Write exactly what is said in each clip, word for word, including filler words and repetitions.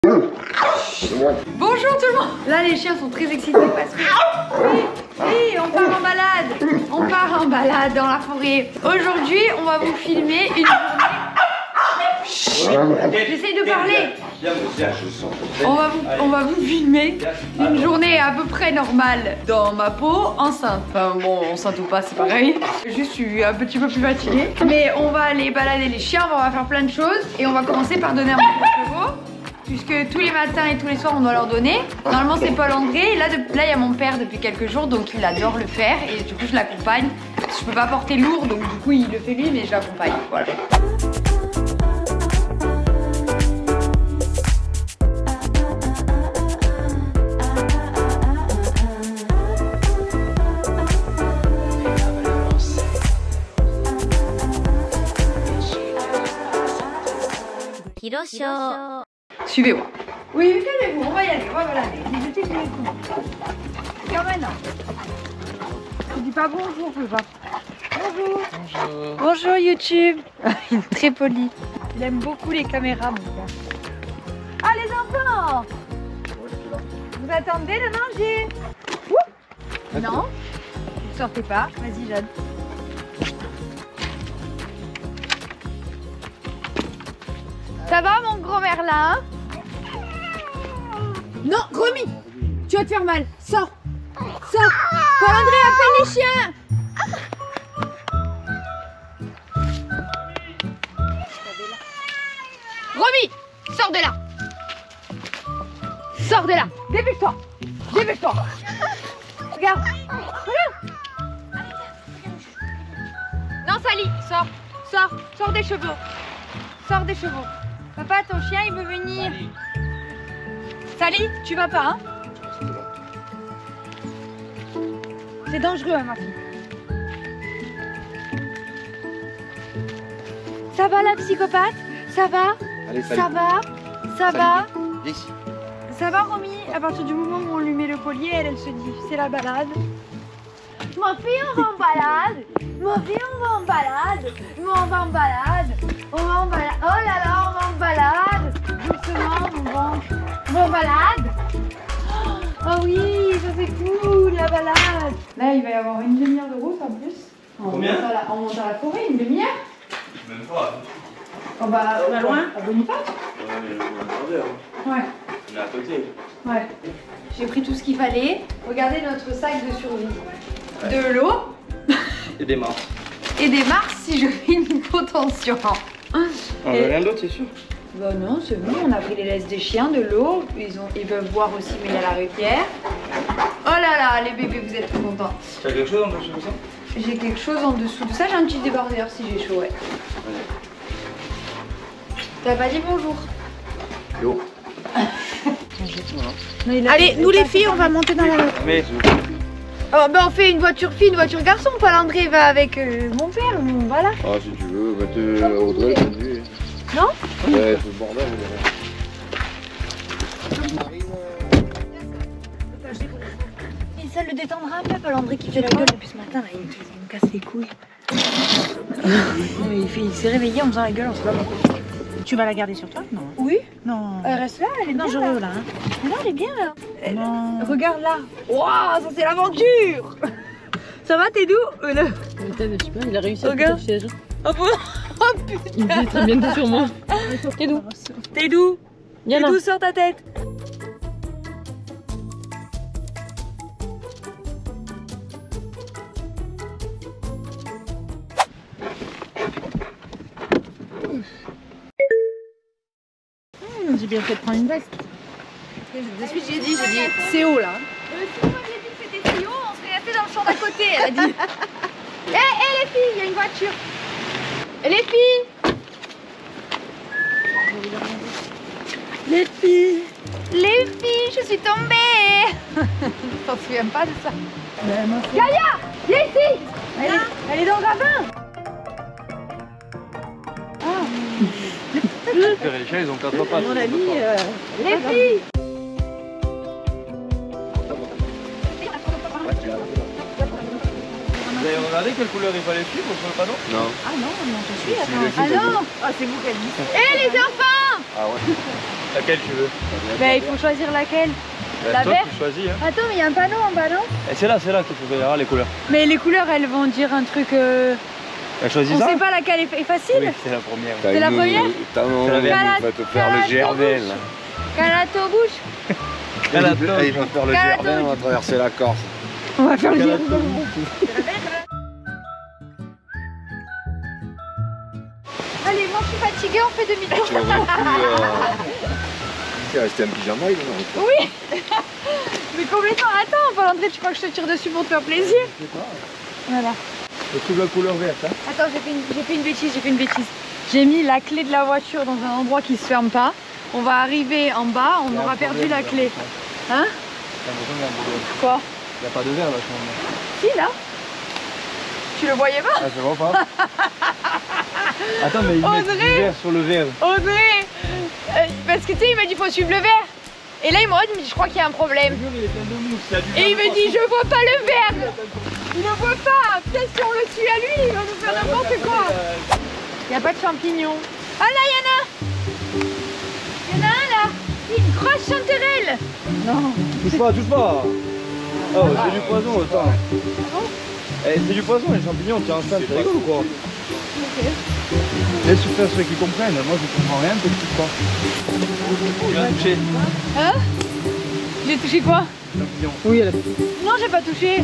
Bonjour tout le monde. Là les chiens sont très excités parce que oui, oui, on part en balade. On part en balade dans la forêt. Aujourd'hui on va vous filmer une journée. J'essaye de parler. On va, vous, on va vous filmer une journée à peu près normale dans ma peau enceinte. Enfin bon, enceinte ou pas, c'est pareil. Juste, je suis un petit peu plus fatiguée. Mais on va aller balader les chiens, on va faire plein de choses. Et on va commencer par donner un peu de chevaux. Puisque tous les matins et tous les soirs on doit leur donner. Normalement c'est Paul-André. Là il là, y a mon père depuis quelques jours, donc il adore le faire. Et du coup je l'accompagne. Je peux pas porter lourd, donc du coup il le fait lui, mais je l'accompagne. Voilà. Suivez-moi. Oui, calmez-vous, on va y aller, on va balader. Vous étiez tous les coups. Regarde maintenant. Tu dis pas bonjour, je pas. Bonjour. Bonjour. Bonjour YouTube. Il est très poli. Il aime beaucoup les caméras, mon gars. Ah, les enfants. Vous attendez de manger? Non. Vous sortez pas. Vas-y, Jeanne. Ça va, mon gros Merlin? Non, Romy, tu vas te faire mal. Sors. Sors. Paul-André, appelle les chiens. Romy, sors de là. Sors de là. Dépêche-toi. Dépêche-toi. Regarde. Regarde. Non, Sally, sors. Sors. Sors des chevaux. Sors des chevaux. Papa, ton chien, il veut venir. Sally, tu vas pas, hein? C'est dangereux, hein, ma fille. Ça va, la psychopathe? Ça va? Allez, ça va? Ça va? Viens. Ça va, Romy? À partir du moment où on lui met le collier, elle, elle se dit, c'est la balade. Ma fille, on va en balade. Ma fille, on va en balade. On va en balade. On va en balade. Oh là là, on va en balade. Doucement, mon ventre. On va en balade. Oh oui, ça c'est cool, la balade. Là, il va y avoir une demi-heure de route en plus. Combien? On monte à la, on monte à la forêt, une demi-heure. Même pas. Oh bah, on va loin. À Boniface. Ouais, mais on a un quart d'heure. Ouais. On est à côté. Ouais. J'ai pris tout ce qu'il fallait. Regardez notre sac de survie. Ouais. De l'eau. Et des marches. Et des marches si je fais une hypotension. On Et... veut rien d'autre, c'est sûr? Bah non, c'est bon, on a pris les laisses des chiens, de l'eau. Ils, ont... Ils peuvent boire aussi, mais il y a la rivière. Oh là là, les bébés, vous êtes trop contents. Tu as quelque chose en dessous de ça? J'ai quelque chose en dessous de ça, j'ai un petit débardeur si j'ai chaud, ouais. T'as pas dit bonjour? Yo. Allez, nous les filles, on va monter dans la... Mais... Oh bah on fait une voiture fille, une voiture garçon. Paul-André va avec euh, mon père, bon, voilà. Ah si tu veux, bah te Audrey elle conduit. Non? Ouais, c'est le bordel. Et ça le détendra un peu, Paul-André qui fait la gueule depuis ce matin, là, il, me- il me casse les couilles. il fait- il s'est réveillé en faisant la gueule, on sait pas pourquoi. Tu vas la garder sur toi? Non. Oui? Non. Elle reste là, elle est bien Dangereux là. là. Hein. Mais non, elle est bien là. Elle- Non. Regarde là. Waouh, ça c'est l'aventure. Ça va, t'es d'où? euh, le... Je sais pas, il a réussi à Regarde. péter le siège. Oh, bon. Oh putain. Il me fait très bien sur moi. T'es d'où? T'es d'où? T'es Yana. d'où? Sors ta tête. J'ai bien fait de prendre une veste. De suite, j'ai dit, j'ai dit, c'est haut là. Euh, si moi j'ai dit que c'était si haut, on serait resté dans le champ d'à côté, elle a dit. Hé, hé les filles, il y a une voiture. Et les filles? Les filles. Les filles, je suis tombée. Je t'en souviens pas de ça. Gaïa, viens ici. Elle est, elle est dans le ravin. Les chiens, ils ont quatre pattes. À mon avis, euh, Les filles. Vous avez regardé quelle couleur il fallait suivre sur le panneau? Non. ah non, non, je suis. Celui-là Attends. qui Ah t'a dit. non. Oh, c'est vous qui avez dit. Hé les enfants. Ah ouais. Laquelle tu veux? Bah il faut choisir laquelle. Bah, La toi, verte. tu choisis. Hein. Attends, mais il y a un panneau en bas, non? Et c'est là, c'est là qu'il faut verra les couleurs. Mais les couleurs, elles vont dire un truc... Euh... Elle choisit On ça? sait pas laquelle est facile. Oui, c'est la première. C'est la première? T'as un C'est la verte. on va te faire le Gervais là. Calato bouche. Calato. Il va faire le Calato. Gervais, on va traverser la Corse. On va faire le Calato. giro. Allez, moi je suis fatiguée, on fait demi-tour. Tu aurais pu... Euh... T'es resté un pyjama, il en a. Oui. Mais complètement. Attends, Valentin, tu crois que je te tire dessus pour te faire plaisir? Voilà. Je trouve la couleur verte. Hein. Attends, j'ai fait, une... j'ai fait une bêtise, j'ai fait une bêtise. J'ai mis la clé de la voiture dans un endroit qui se ferme pas. On va arriver en bas, on aura perdu la clé. Hein? J'ai l'impression qu'il y a un problème. Quoi? Il n'y a pas de verre là, je pense. Si, là. Tu le voyais pas? Ah, je vois pas. Attends, mais il met Audrey. du verre sur le verre. Audrey, euh, parce que tu sais, il m'a dit faut suivre le verre. Et là, il m'a dit, je crois qu'il y a un problème. Le verre, il est plein de mousse. Il y a du Et il verre me dit, je vois pas le verre. Il ne voit pas. Peut-être si on le suit à lui, il va nous faire n'importe quoi. Il n'y a pas de champignons. Ah là, il y en a. Il y en a un là. Une grosse chanterelle. Non. Touche pas, touche pas. Oh, c'est du poison, attends. Eh, c'est du poison, les champignons, tu es enceinte, c'est rigolo ou quoi? Ok. Laisse faire ceux qui comprennent, moi je comprends rien, peut-être pas. Tu l'as touché. Hein? J'ai touché quoi? Champignon. Oui, elle a... Non, j'ai pas touché.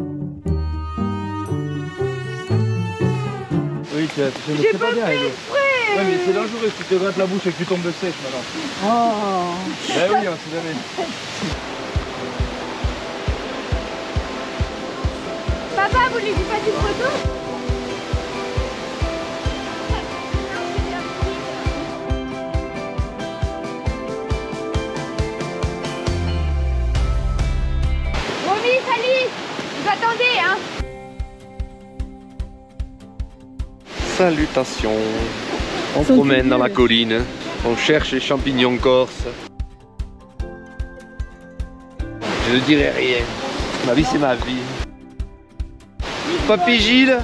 Oui, tu as touché, mais J'ai c'est pas pas bien, fait Hugo. exprès. Ouais, mais c'est dangereux si tu te grattes la bouche et que tu tombes sèche maintenant. Oh. Ben oui, on sait jamais. Papa, voulez-vous pas une photo? Romy, salut! Vous attendez, hein? Salutations. On se promène dans la colline. On cherche les champignons corses. Je ne dirai rien. Ma vie, c'est ma vie. Papy Gilles.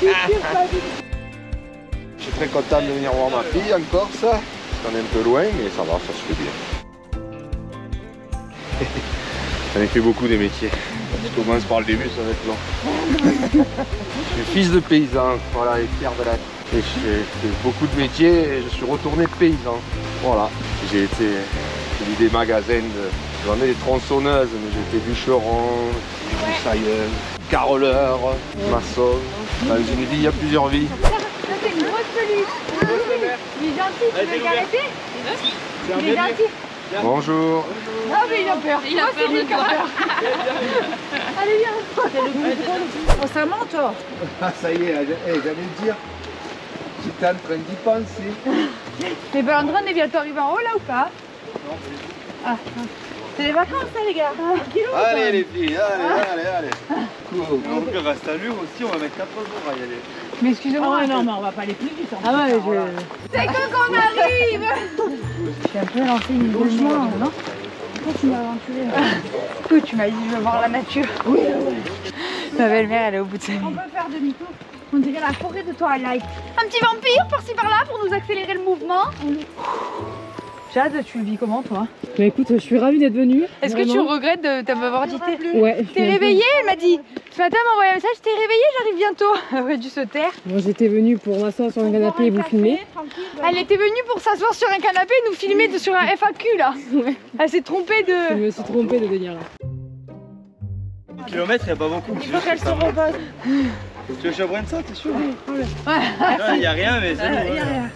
Je suis très content de venir voir ma fille en Corse. On est un peu loin, mais ça va, ça se fait bien. J'en ai fait beaucoup des métiers. Je commence par le début, ça va être long. Je suis fils de paysan, voilà, et fier de la... Et j'ai fait beaucoup de métiers et je suis retourné paysan. Voilà, j'ai été... J'ai vu des magasins, de... je vendais des tronçonneuses, mais j'ai été bûcheron, broussailleuse, caroleur, maçon. Dans une vie, il y a plusieurs vies. Ça, c'est une grosse peluche. Il est gentil, tu veux le caresser? Il est gentil. Bonjour. Ah, mais il a peur. Il a peur de peur. Allez, viens. Oh, ça monte, toi. Ah ça y est, j'allais le dire. J'étais en train d'y penser. Mais Valentin, on est bientôt arrivé en haut là ou pas? Ah, c'est les vacances, ça, les gars. Allez les filles, allez, allez, allez. Cool. Donc on reste à Lure aussi, on va mettre quatre jours à y aller. Mais excusez-moi. Oh non, mais on va pas aller plus vite. Ah ouais, je... C'est quand qu'on arrive? Je suis un peu lancé inutilement, non? Pourquoi tu m'as aventuré? Écoute, tu m'as dit je veux voir la nature. Oui, oui. Ma belle-mère, elle est au bout de sa vie. On peut faire demi-tour. On dirait la forêt de Twilight. Un petit vampire par-ci par-là pour nous accélérer le mouvement. Jade, tu le vis comment toi? Bah écoute, je suis ravie d'être venue. Est-ce que tu regrettes de m'avoir dit t'es Ouais. T'es réveillée? Elle m'a dit. Ce matin, elle m'a envoyé un message, t'es réveillée, j'arrive bientôt. Elle aurait dû se taire. Moi j'étais venue pour m'asseoir sur un canapé et vous filmer. Elle était venue pour s'asseoir sur un canapé et nous filmer de, sur un F A Q là. Ouais. Elle s'est trompée de... Je me suis trompée de venir là. Kilomètres, il n'y a pas beaucoup. Il faut qu'elle se repose. Tu veux chabriner ça, t'es sûr? Ouais. Il n'y a rien, mais c'est bon. Il y a rien.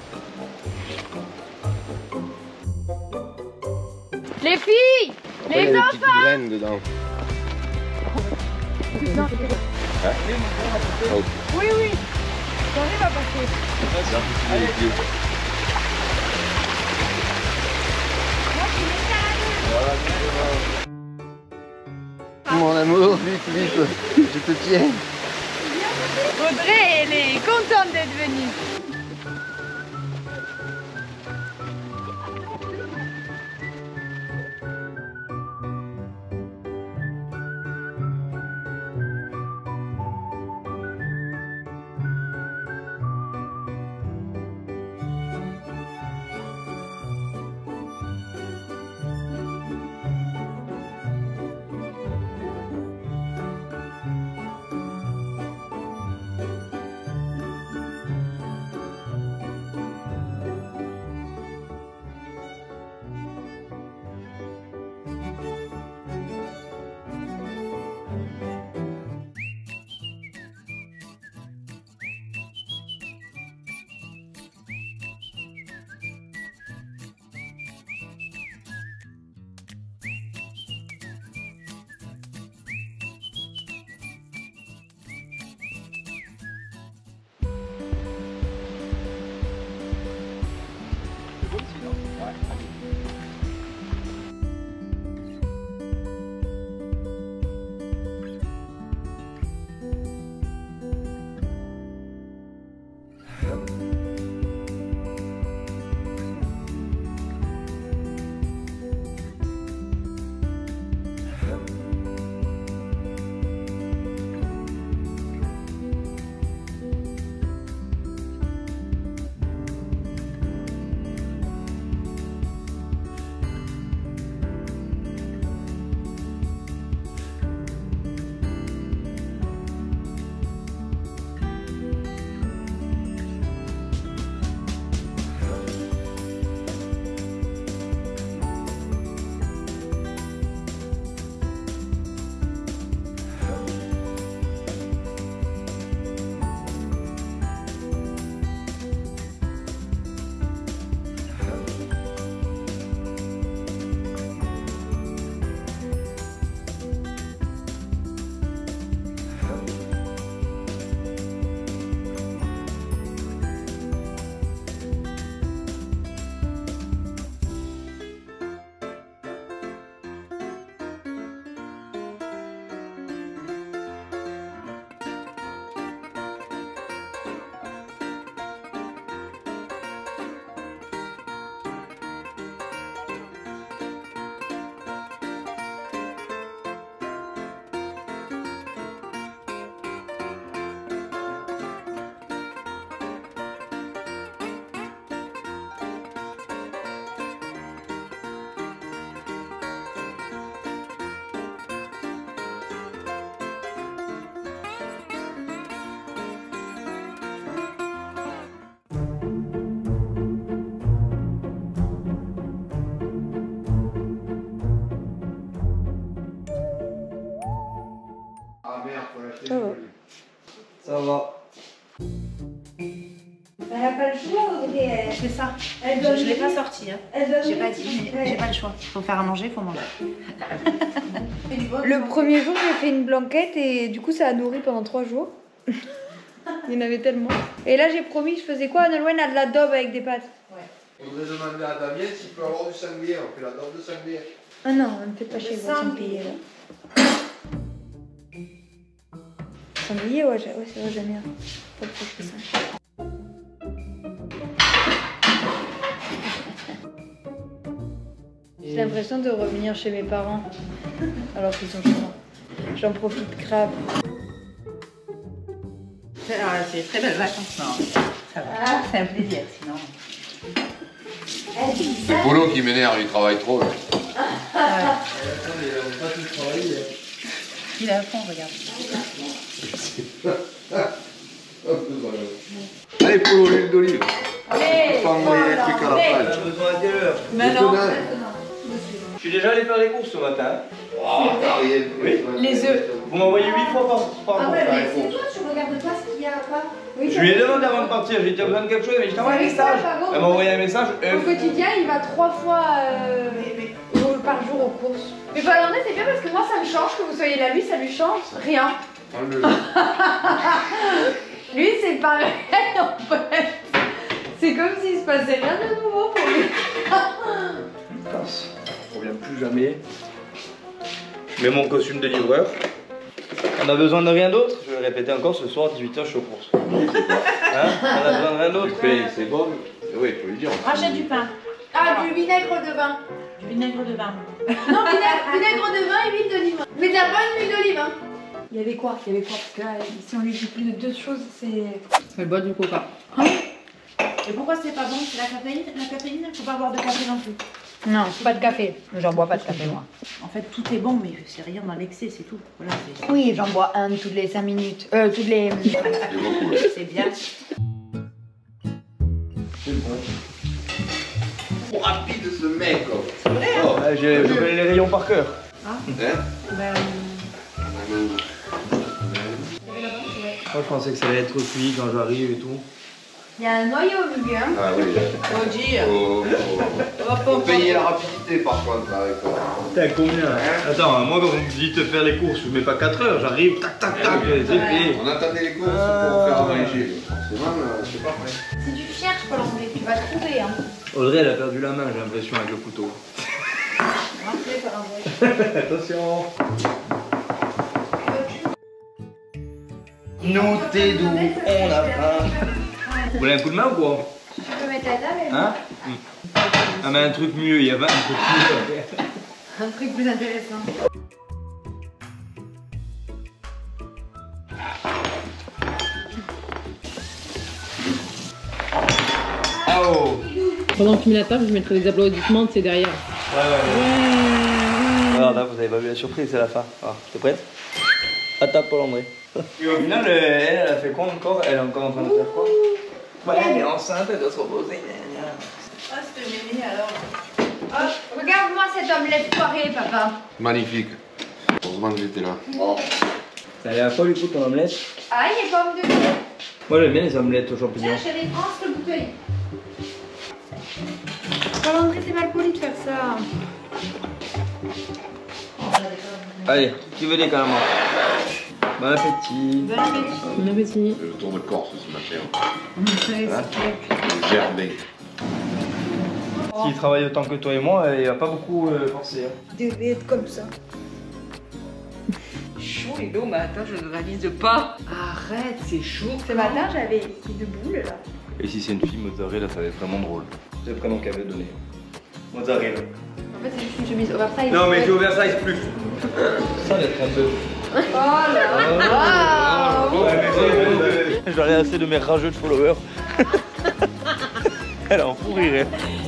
Les filles! Il y a Les des enfants! petites graines dedans. Hein? Ah, ok. Oui, oui. J'arrive à passer. Allez, Dieu. Mon amour, vite, vite, je te tiens. Audrey, elle est contente d'être venue. ça. Je, je l'ai pas sorti. Hein. J'ai pas dit, mais j'ai pas le choix. Faut faire à manger, faut manger. Le premier jour, j'ai fait une blanquette et du coup, ça a nourri pendant trois jours. Il y en avait tellement. Et là, j'ai promis, je faisais quoi? Nolwenn a de la daube avec des pâtes. On devrait demander à Damien s'il peut avoir du sanglier. On fait la daube de sanglier. Ah non, on ne fait pas chez vous, sanglier là. Sanglier, ouais, ouais c'est vrai, j'aime bien. Pas plus que ça. J'ai l'impression de revenir chez mes parents alors qu'ils sont chez moi. J'en profite grave. C'est très belles vacances, non? Ça va, c'est un plaisir sinon. C'est Polo qui m'énerve, il travaille trop. Là. Il est à fond, regarde. Allez, Polo, l'huile d'olive. Allez, Pas envoyer les trucs à la On page. a besoin à quelle heure? Maintenant. Je suis déjà allé faire les courses ce matin. Oh, Ariel. Oui. Les œufs. Vous m'envoyez huit fois par, par jour faire les courses. toi, tu regardes pas ce qu'il y a pas. Oui, Je lui ai demandé avant de partir, j'ai dit besoin de quelque chose, mais je t'envoie un message. Elle m'a envoyé un message. Au œufs. quotidien, il va trois fois euh, au- par jour aux courses. Mais Valentin, c'est bien parce que moi, ça me change que vous soyez là. Lui, ça lui change rien. Lui, c'est pareil en fait. C'est comme s'il se passait rien de nouveau pour lui. Casse. On revient plus jamais. Je mets mon costume de livreur. On a besoin de rien d'autre. Je vais répéter encore ce soir, dix-huit heures, je suis aux courses. Hein? On a besoin de rien d'autre. C'est bon. Oui, il faut lui dire. Rachète du pain. Ah, du vinaigre de vin. Du vinaigre de vin. Non, vinaigre, vinaigre de vin et huile d'olive. Mais de la bonne huile d'olive, hein. Il y avait quoi? Il y avait quoi? Parce que là, si on lui dit plus de deux choses, c'est... Elle boit du coca. Et pourquoi c'est pas bon? C'est la caféine? La caféine, faut pas boire de café non plus. Non, pas de café. J'en bois pas de café, moi. En fait, tout est bon, mais c'est rien dans l'excès, c'est tout. Voilà, c'est Oui, j'en bois un toutes les cinq minutes. Euh, toutes les... c'est bien. Trop rapide ce mec. Oh. C'est vrai, hein? Oh, ouais, j'ai- je connais les rayons par cœur. Ah. Hein? Ben, Moi, je pensais que ça allait être cuit quand j'arrive et tout. Il y a un noyau au milieu, hein. Ah oui. faut dire. Faut, faut, faut payer la rapidité par contre avec toi. T'as combien? Attends, moi quand vous me dites de faire les courses, je mets pas quatre heures, j'arrive, tac tac tac, c'est fait. On attendait les courses Ah. pour faire à manger. Forcément, euh, c'est pas vrai. Si tu cherches, Paul-André, tu vas trouver, hein. Audrey, elle a perdu la main, j'ai l'impression, avec le couteau. Rappelez, Paul-André. Attention. Nous t'es doux, on a faim. Vous voulez un coup de main ou quoi? Tu peux mettre la table, Hein? Ah mais un truc mieux, il y avait un truc mieux. un truc plus intéressant. Ah oh. Pendant que tu mets la table, je mettrai des applaudissements, c'est derrière. Ouais ouais ouais. Alors là, vous avez pas vu la surprise, c'est la fin. Alors, t'es prête? À table pour André. Et au final, elle, elle a fait quoi encore? Elle est encore en train de faire quoi? Ouais, elle est enceinte, elle doit se reposer. Ah, c'était mémé alors. Oh, regarde-moi cette omelette poirée, papa. Magnifique. Heureusement que j'étais là. Ça allait à quoi du coup ton omelette? Aïe, les pommes de terre. Moi j'aime bien les omelettes aux champignons. Tiens, chez les France, le bouteille. Paul-André, c'est mal poli de faire ça. Allez, qui veut des calamars? Bon appétit. Bon appétit. Bon appétit. Le tour de Corse ce matin. Ouais, Hein? c'est Gerbet. S'il travaille autant que toi et moi, il va pas beaucoup euh, forcer. Hein. Il devait être comme ça. chaud et l'eau, mais attends, je ne réalise pas. Arrête, c'est chaud. Ce matin, j'avais une boule là. Et si c'est une fille, mozzarella, ça va être vraiment drôle. C'est le prénom qu'elle veut donner. Mozzarella. En fait, c'est juste une chemise oversize. Non, mais c'est oversize plus. Ça va être un peu. Oh là. J'aurais assez de mes rageux de followers. Elle en fou rire.